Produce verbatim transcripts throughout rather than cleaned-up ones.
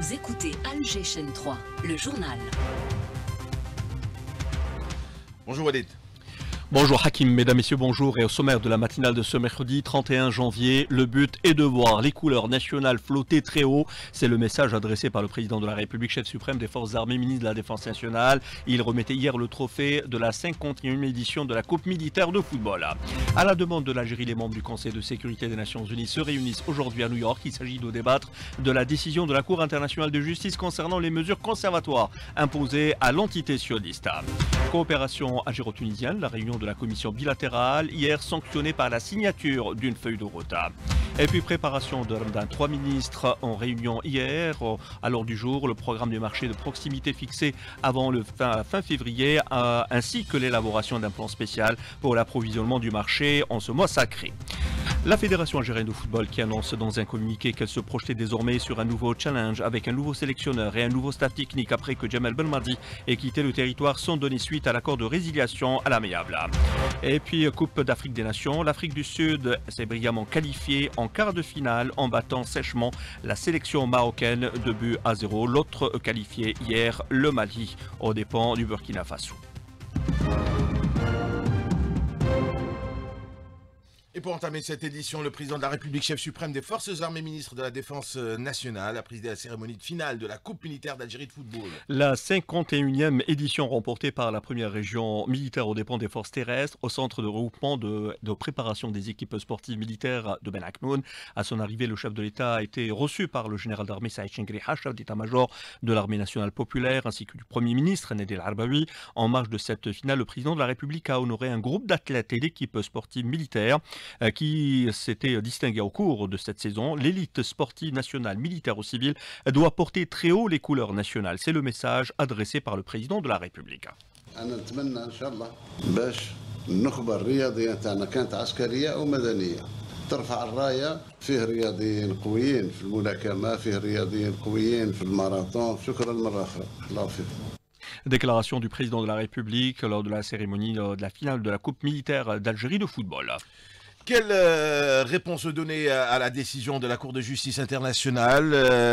Vous écoutez Alger Chaîne trois, le journal. Bonjour Walid. Bonjour Hakim, mesdames, messieurs, bonjour. Et au sommaire de la matinale de ce mercredi trente et un janvier, le but est de voir les couleurs nationales flotter très haut. C'est le message adressé par le président de la République, chef suprême des forces armées, ministre de la Défense nationale. Il remettait hier le trophée de la cinquante et unième édition de la Coupe militaire de football. À la demande de l'Algérie, les membres du Conseil de sécurité des Nations Unies se réunissent aujourd'hui à New York. Il s'agit de débattre de la décision de la Cour internationale de justice concernant les mesures conservatoires imposées à l'entité sioniste. Coopération algéro-tunisienne, la réunion de la commission bilatérale, hier sanctionnée par la signature d'une feuille de route. Et puis préparation de Ramadan, trois ministres en réunion hier. À l'heure du jour, le programme du marché de proximité fixé avant le fin, fin février, euh, ainsi que l'élaboration d'un plan spécial pour l'approvisionnement du marché en ce mois sacré. La Fédération algérienne de football qui annonce dans un communiqué qu'elle se projetait désormais sur un nouveau challenge avec un nouveau sélectionneur et un nouveau staff technique après que Djamel Belmadi ait quitté le territoire sans donner suite à l'accord de résiliation à l'amiable. Et puis Coupe d'Afrique des Nations, l'Afrique du Sud s'est brillamment qualifiée en quart de finale en battant sèchement la sélection marocaine de but à zéro. L'autre qualifié hier, le Mali, aux dépens du Burkina Faso. Et pour entamer cette édition, le président de la République, chef suprême des forces armées, ministre de la Défense nationale, a présidé la cérémonie de finale de la Coupe militaire d'Algérie de football. La cinquante et unième édition remportée par la première région militaire aux dépens des forces terrestres au centre de regroupement de, de préparation des équipes sportives militaires de Ben Aknoun. À son arrivée, le chef de l'État a été reçu par le général d'armée Saïd Chengriha, chef d'état-major de l'armée nationale populaire, ainsi que du premier ministre Nedel Arbaoui. En marge de cette finale, le président de la République a honoré un groupe d'athlètes et d'équipes sportives militaires qui s'était distingué au cours de cette saison. L'élite sportive nationale, militaire ou civile, doit porter très haut les couleurs nationales. C'est le message adressé par le président de la République. ترفع الراية فيه رياضيين قويين في الملاكمة فيه رياضيين قويين في الماراثون شكرا مرة أخرى الله يوفقكم. Déclaration du président de la République lors de la cérémonie de la finale de la Coupe militaire d'Algérie de football. Quelle euh, réponse donner à, à la décision de la Cour de justice internationale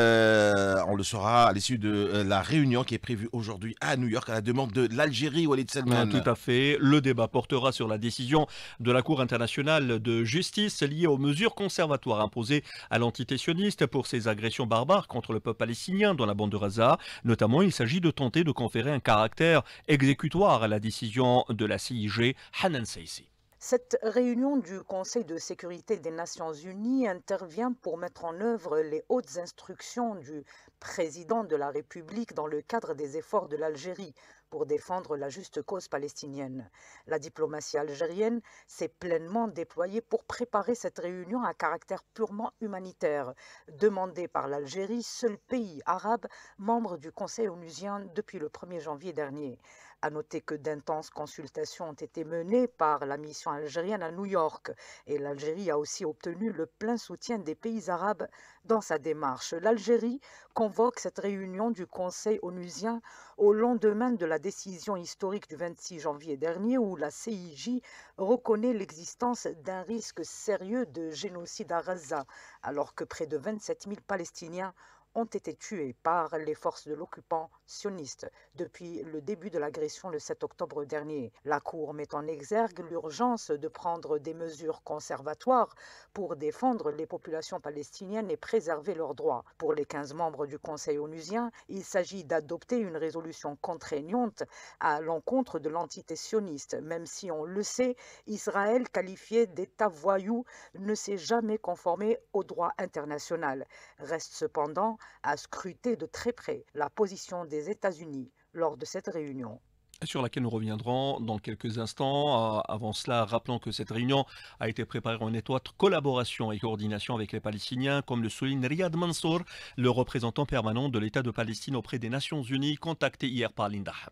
euh, On le saura à l'issue de euh, la réunion qui est prévue aujourd'hui à New York à la demande de l'Algérie, Walid Salman. Tout à fait. Le débat portera sur la décision de la Cour internationale de justice liée aux mesures conservatoires imposées à l'entité sioniste pour ses agressions barbares contre le peuple palestinien dans la bande de Gaza. Notamment, il s'agit de tenter de conférer un caractère exécutoire à la décision de la C I G, Hanan Seissi. Cette réunion du Conseil de sécurité des Nations Unies intervient pour mettre en œuvre les hautes instructions du président de la République dans le cadre des efforts de l'Algérie pour défendre la juste cause palestinienne. La diplomatie algérienne s'est pleinement déployée pour préparer cette réunion à caractère purement humanitaire, demandée par l'Algérie, seul pays arabe membre du Conseil onusien depuis le premier janvier dernier. À noter que d'intenses consultations ont été menées par la mission algérienne à New York et l'Algérie a aussi obtenu le plein soutien des pays arabes dans sa démarche. L'Algérie convoque cette réunion du Conseil onusien au lendemain de la décision historique du vingt-six janvier dernier où la C I J reconnaît l'existence d'un risque sérieux de génocide à Gaza alors que près de vingt-sept mille Palestiniens ont été tués par les forces de l'occupant sioniste depuis le début de l'agression le sept octobre dernier. La Cour met en exergue l'urgence de prendre des mesures conservatoires pour défendre les populations palestiniennes et préserver leurs droits. Pour les quinze membres du Conseil onusien, il s'agit d'adopter une résolution contraignante à l'encontre de l'entité sioniste. Même si on le sait, Israël, qualifié d'État voyou, ne s'est jamais conformé au droit international. Reste cependant à scruter de très près la position des États-Unis lors de cette réunion. Sur laquelle nous reviendrons dans quelques instants. Avant cela, rappelons que cette réunion a été préparée en étroite collaboration et coordination avec les Palestiniens, comme le souligne Riyad Mansour, le représentant permanent de l'État de Palestine auprès des Nations Unies, contacté hier par Linda Hamad.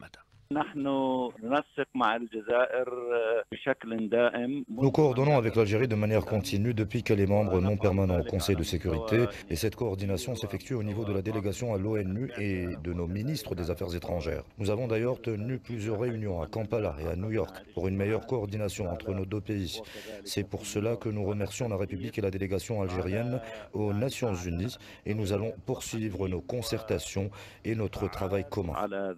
Nous coordonnons avec l'Algérie de manière continue depuis qu'elle est membre non permanent au Conseil de sécurité et cette coordination s'effectue au niveau de la délégation à l'ONU et de nos ministres des Affaires étrangères. Nous avons d'ailleurs tenu plusieurs réunions à Kampala et à New York pour une meilleure coordination entre nos deux pays. C'est pour cela que nous remercions la République et la délégation algérienne aux Nations Unies et nous allons poursuivre nos concertations et notre travail commun.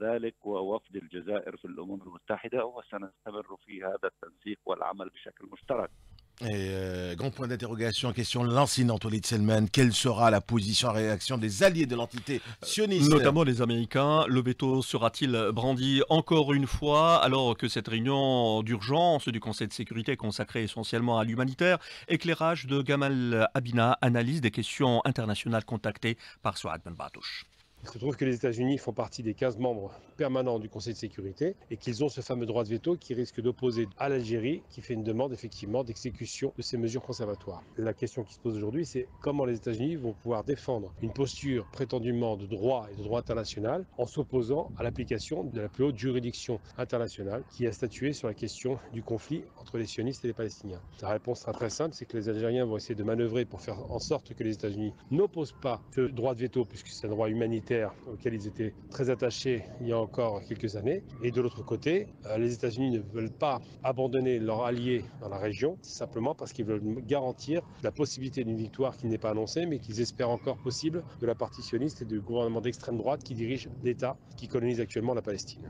Et euh, grand point d'interrogation, question lancinante, Walid Selman. Quelle sera la position en réaction des alliés de l'entité sioniste? Notamment les Américains. Le veto sera-t-il brandi encore une fois alors que cette réunion d'urgence du Conseil de sécurité est consacrée essentiellement à l'humanitaire? Éclairage de Gamal Abina, analyse des questions internationales contactées par Souad Ben Batouche. Il se trouve que les États-Unis font partie des quinze membres permanents du Conseil de sécurité et qu'ils ont ce fameux droit de veto qui risque d'opposer à l'Algérie qui fait une demande effectivement d'exécution de ces mesures conservatoires. La question qui se pose aujourd'hui, c'est comment les États-Unis vont pouvoir défendre une posture prétendument de droit et de droit international en s'opposant à l'application de la plus haute juridiction internationale qui a statué sur la question du conflit entre les sionistes et les Palestiniens. La réponse sera très simple, c'est que les Algériens vont essayer de manœuvrer pour faire en sorte que les États-Unis n'opposent pas ce droit de veto puisque c'est un droit humanitaire auquel ils étaient très attachés il y a encore quelques années. Et de l'autre côté, les États-Unis ne veulent pas abandonner leurs alliés dans la région, simplement parce qu'ils veulent garantir la possibilité d'une victoire qui n'est pas annoncée, mais qu'ils espèrent encore possible de la partie sioniste et du gouvernement d'extrême droite qui dirige l'État qui colonise actuellement la Palestine.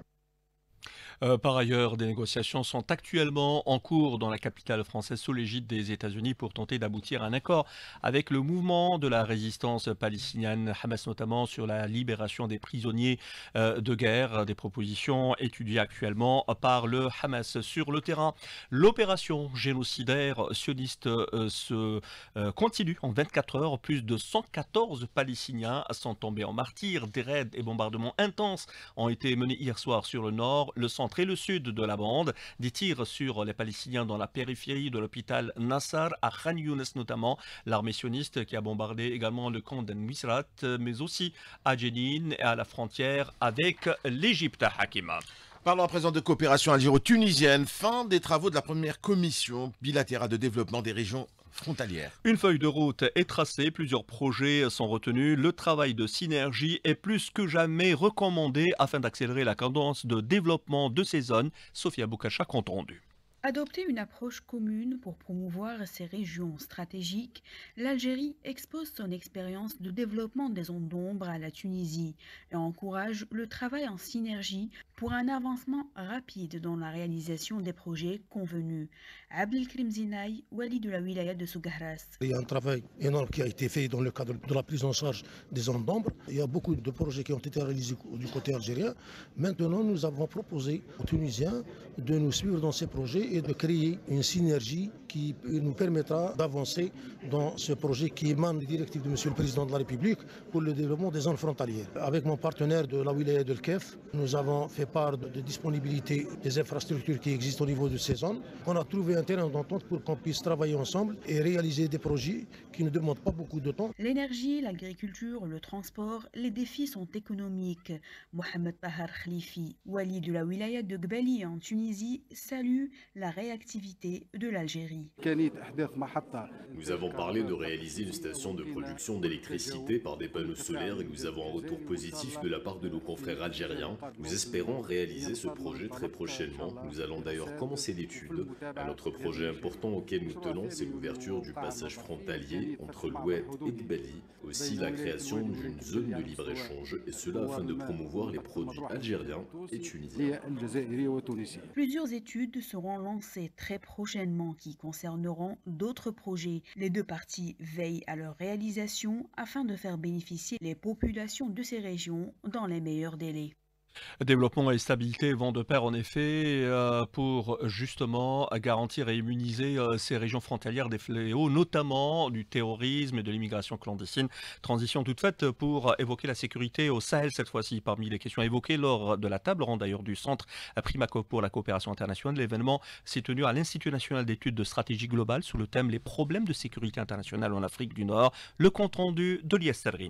Euh, par ailleurs, des négociations sont actuellement en cours dans la capitale française sous l'égide des États-Unis pour tenter d'aboutir à un accord avec le mouvement de la résistance palestinienne, Hamas notamment, sur la libération des prisonniers euh, de guerre, des propositions étudiées actuellement par le Hamas. Sur le terrain, l'opération génocidaire sioniste euh, se euh, continue en vingt-quatre heures. Plus de cent quatorze Palestiniens sont tombés en martyrs. Des raids et bombardements intenses ont été menés hier soir sur le nord, le centre et le sud de la bande, des tirs sur les Palestiniens dans la périphérie de l'hôpital Nassar, à Khan Younes notamment, l'armée sioniste qui a bombardé également le camp d'En-Misrat, mais aussi à Jenin et à la frontière avec l'Égypte. Hakima. Parlons à présent de coopération algéro-tunisienne, fin des travaux de la première commission bilatérale de développement des régions frontalières. Une feuille de route est tracée, plusieurs projets sont retenus. Le travail de synergie est plus que jamais recommandé afin d'accélérer la cadence de développement de ces zones. Sophia Boukacha, compte rendu. Adopter une approche commune pour promouvoir ces régions stratégiques, l'Algérie expose son expérience de développement des zones d'ombre à la Tunisie et encourage le travail en synergie pour un avancement rapide dans la réalisation des projets convenus. Abdelkrim Zinaï, wali de la wilaya de Sougahras. Il y a un travail énorme qui a été fait dans le cadre de la prise en charge des zones d'ombre. Il y a beaucoup de projets qui ont été réalisés du côté algérien. Maintenant, nous avons proposé aux Tunisiens de nous suivre dans ces projets et de créer une synergie qui nous permettra d'avancer dans ce projet qui émane des directives de Monsieur le Président de la République pour le développement des zones frontalières. Avec mon partenaire de la wilaya de Kef, nous avons fait part de disponibilité des infrastructures qui existent au niveau de ces zones. On a trouvé un terrain d'entente pour qu'on puisse travailler ensemble et réaliser des projets qui ne demandent pas beaucoup de temps. L'énergie, l'agriculture, le transport, les défis sont économiques. Mohamed Tahar Khalifi, wali de la wilaya de Gbali en Tunisie, salue la réactivité de l'Algérie. Nous avons parlé de réaliser une station de production d'électricité par des panneaux solaires et nous avons un retour positif de la part de nos confrères algériens. Nous espérons réaliser ce projet très prochainement. Nous allons d'ailleurs commencer l'étude. Un autre projet important auquel nous tenons, c'est l'ouverture du passage frontalier entre l'Oued et Gbali. Aussi la création d'une zone de libre-échange et cela afin de promouvoir les produits algériens et tunisiens. Plusieurs études seront lancées très prochainement qui concerneront d'autres projets. Les deux parties veillent à leur réalisation afin de faire bénéficier les populations de ces régions dans les meilleurs délais. Développement et stabilité vont de pair en effet euh, pour justement garantir et immuniser euh, ces régions frontalières des fléaux, notamment du terrorisme et de l'immigration clandestine. Transition toute faite pour évoquer la sécurité au Sahel cette fois-ci. Parmi les questions évoquées lors de la table ronde d'ailleurs du Centre Primaco pour la coopération internationale, l'événement s'est tenu à l'Institut national d'études de stratégie globale sous le thème « Les problèmes de sécurité internationale en Afrique du Nord ». Le compte rendu de Lies Serrini.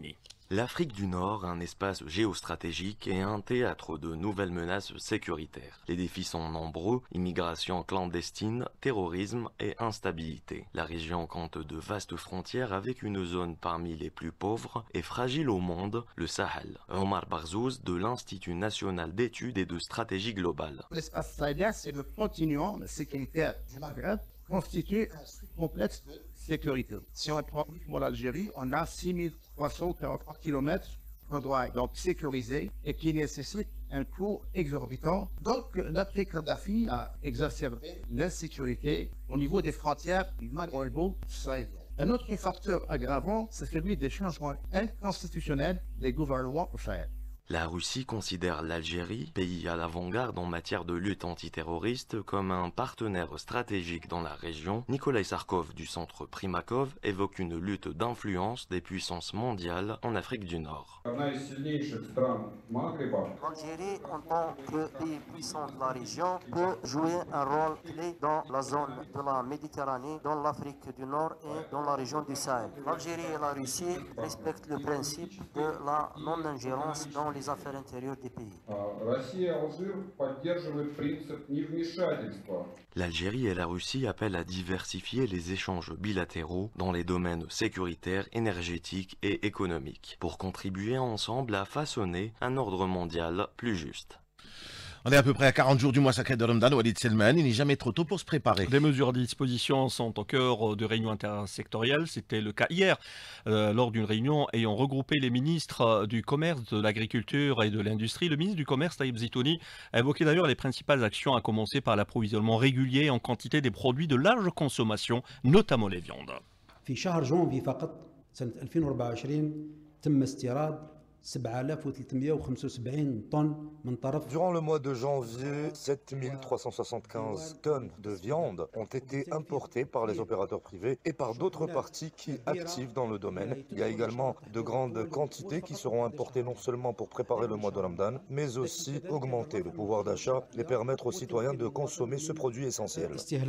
L'Afrique du Nord, un espace géostratégique et un théâtre de nouvelles menaces sécuritaires. Les défis sont nombreux, immigration clandestine, terrorisme et instabilité. La région compte de vastes frontières avec une zone parmi les plus pauvres et fragiles au monde, le Sahel. Omar Barzouz de l'Institut national d'études et de stratégie globale. L'espace sahélien, c'est le continuum sécuritaire du Maghreb, constitué un complexe de sécurité. Si on prend pour l'Algérie, on a six mille trois cent quarante-trois kilomètres de droit donc sécurisés et qui nécessitent un coût exorbitant. Donc l'après Kadhafi a exacerbé l'insécurité au niveau des frontières du Maghreb-sahélien. Un autre facteur aggravant, c'est celui des changements inconstitutionnels des gouvernements au Sahel. La Russie considère l'Algérie, pays à l'avant-garde en matière de lutte antiterroriste, comme un partenaire stratégique dans la région. Nikolai Sarkov du centre Primakov évoque une lutte d'influence des puissances mondiales en Afrique du Nord. L'Algérie, en tant que pays puissant de la région, peut jouer un rôle clé dans la zone de la Méditerranée, dans l'Afrique du Nord et dans la région du Sahel. L'Algérie et la Russie respectent le principe de la non-ingérence dans les affaires intérieures des pays. L'Algérie et la Russie appellent à diversifier les échanges bilatéraux dans les domaines sécuritaires, énergétiques et économiques pour contribuer ensemble à façonner un ordre mondial plus juste. On est à peu près à quarante jours du mois sacré de Ramadan. Walid Selman, il n'est jamais trop tôt pour se préparer. Des mesures à disposition sont au cœur de réunions intersectorielles. C'était le cas hier, euh, lors d'une réunion ayant regroupé les ministres du commerce, de l'agriculture et de l'industrie. Le ministre du commerce, Taïb Zitouni, a évoqué d'ailleurs les principales actions, à commencer par l'approvisionnement régulier en quantité des produits de large consommation, notamment les viandes. في شهر جونفي فقط سنة ألفين وأربعة وعشرين تم استيراد سبعة آلاف وثلاثمئة وخمسة وسبعين طن من طرف. Durant le mois de janvier, sept mille trois cent soixante-quinze tonnes de viande ont été importées par les opérateurs privés et par d'autres parties qui actifs dans le domaine. Il y a également de grandes quantités qui seront importées non seulement pour préparer le mois de Ramadan, mais aussi augmenter le pouvoir d'achat et permettre aux citoyens de consommer ce produit essentiel.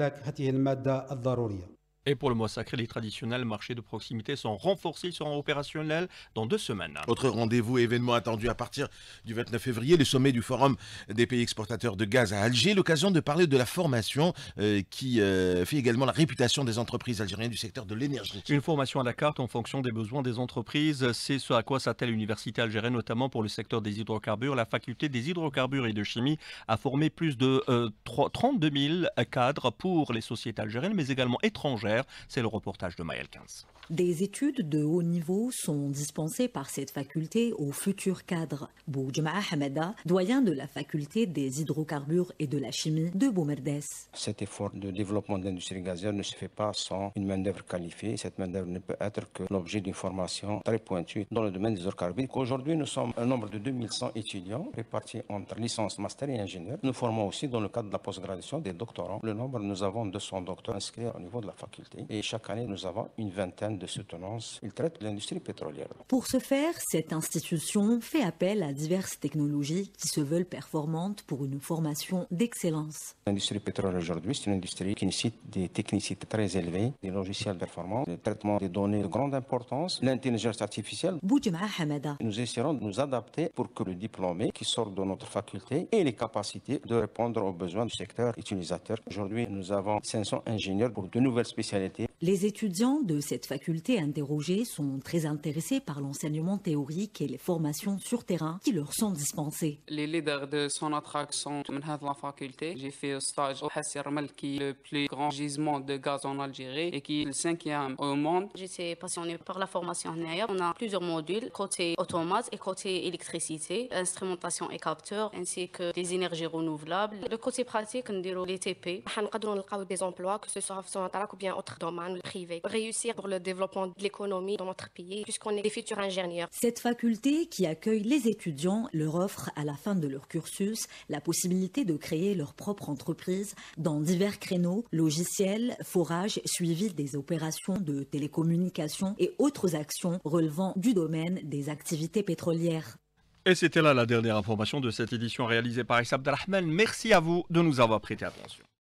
Et pour le mois sacré, les traditionnels marchés de proximité sont renforcés, ils seront opérationnels dans deux semaines. Autre rendez-vous et événement attendu à partir du vingt-neuf février, le sommet du Forum des pays exportateurs de gaz à Alger, l'occasion de parler de la formation euh, qui euh, fait également la réputation des entreprises algériennes du secteur de l'énergie. Une formation à la carte en fonction des besoins des entreprises, c'est ce à quoi s'attelle l'université algérienne, notamment pour le secteur des hydrocarbures. La faculté des hydrocarbures et de chimie a formé plus de euh, trente-deux mille cadres pour les sociétés algériennes, mais également étrangères. C'est le reportage de Maël quinze. Des études de haut niveau sont dispensées par cette faculté aux futurs cadres. Boujmaa Hamada, doyen de la faculté des hydrocarbures et de la chimie de Boumerdès. Cet effort de développement de l'industrie gazière ne se fait pas sans une main-d'œuvre qualifiée. Cette main-d'œuvre ne peut être que l'objet d'une formation très pointue dans le domaine des hydrocarbures. Aujourd'hui, nous sommes un nombre de deux mille cent étudiants répartis entre licence, master et ingénieur. Nous formons aussi dans le cadre de la postgraduation des doctorants. Le nombre, nous avons deux cents docteurs inscrits au niveau de la faculté. Et chaque année, nous avons une vingtaine de soutenances. Ils traitent l'industrie pétrolière. Pour ce faire, cette institution fait appel à diverses technologies qui se veulent performantes pour une formation d'excellence. L'industrie pétrolière aujourd'hui, c'est une industrie qui nécessite des technicités très élevées, des logiciels performants, le traitement des données de grande importance, l'intelligence artificielle. Boujmaa Hamada. Nous essaierons de nous adapter pour que le diplômé qui sort de notre faculté ait les capacités de répondre aux besoins du secteur utilisateur. Aujourd'hui, nous avons cinq cents ingénieurs pour de nouvelles spécialités. Les étudiants de cette faculté interrogés sont très intéressés par l'enseignement théorique et les formations sur terrain qui leur sont dispensées. Les leaders de Sonatrach sont de la faculté. J'ai fait un stage au Hassi Rmel, qui est le plus grand gisement de gaz en Algérie et qui est le cinquième au monde. J'étais passionnée par la formation ailleurs. On a plusieurs modules, côté automate et côté électricité, instrumentation et capteurs, ainsi que des énergies renouvelables. Le côté pratique, on dirait les T P. On a des emplois, que ce soit en Sonatrach ou bien autres domaines privés. Réussir pour le développement de l'économie dans notre pays, puisqu'on est des futurs ingénieurs. Cette faculté qui accueille les étudiants leur offre à la fin de leur cursus la possibilité de créer leur propre entreprise dans divers créneaux, logiciels, forage, suivi des opérations de télécommunications et autres actions relevant du domaine des activités pétrolières. Et c'était là la dernière information de cette édition réalisée par Issa Abdelrahman. Merci à vous de nous avoir prêté attention.